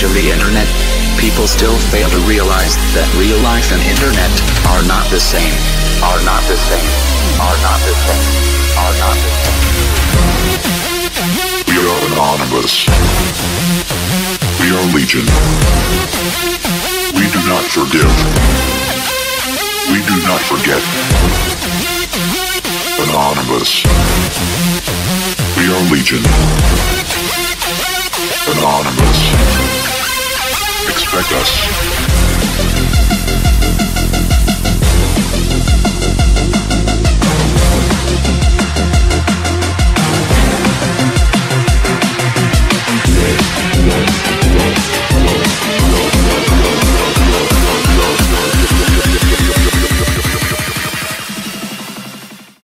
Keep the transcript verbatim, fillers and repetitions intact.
age of the internet, people still fail to realize that real life and internet are not the same, are not the same, are not the same, are not the same. We are anonymous. We are legion. We do not forgive. We do not forget. Anonymous. We are legion. Anonymous. Expect us.